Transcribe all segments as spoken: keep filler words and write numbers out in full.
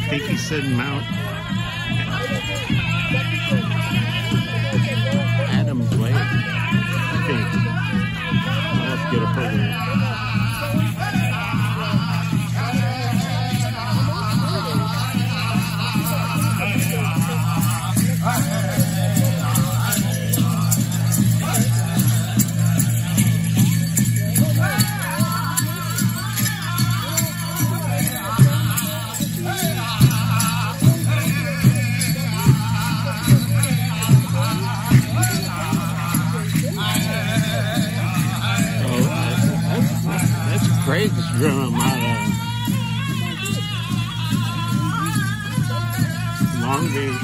think he said Mount Adams Lake. I think. I'll have to get a program. Crazy drum out of Long Beach.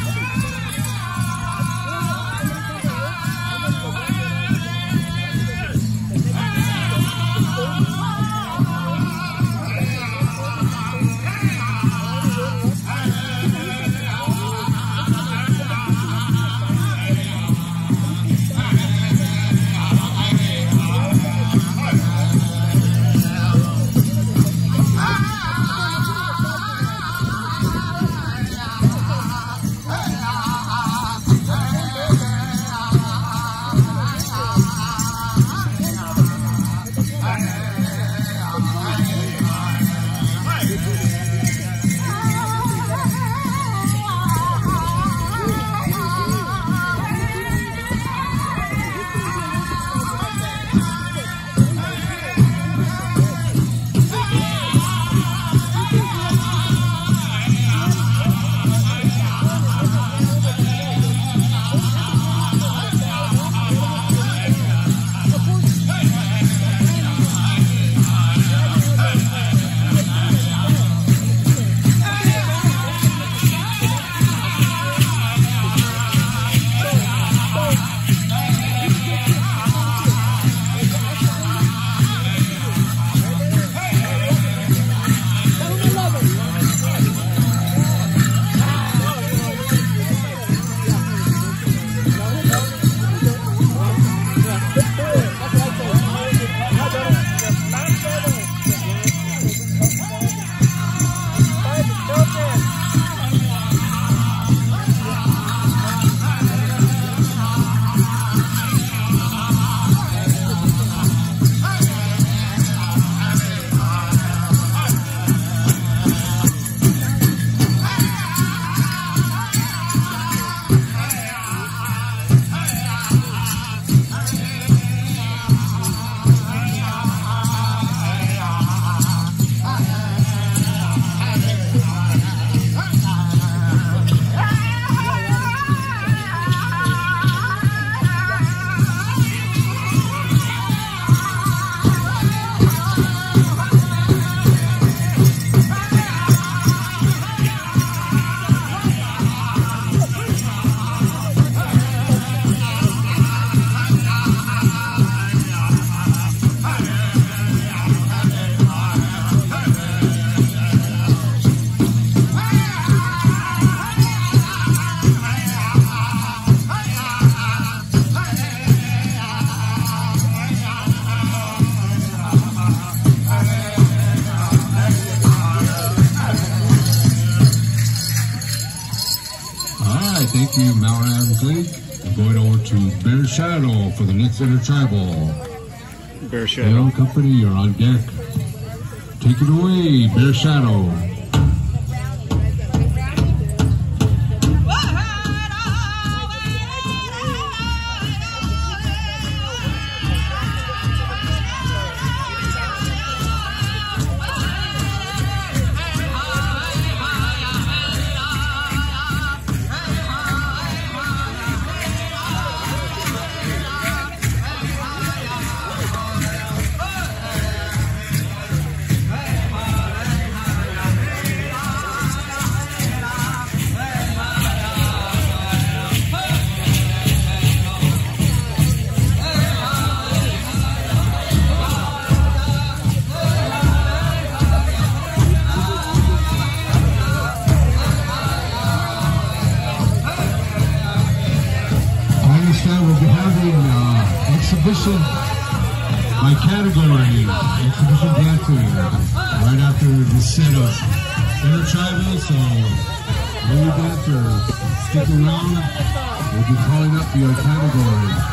Thank you, Mount Adams Lake. I'm going over to Bear Shadow for the next Intertribal. Bear Shadow. Aero Company, you're on deck. Take it away, Bear Shadow. We'll be having uh, exhibition by category, exhibition dancing right after the setup. intertribal, so leave it or stick around. We'll be calling up your category.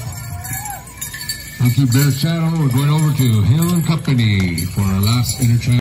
Thank you, Bear Shadow. We're going over to Hill and Company for our last interchange.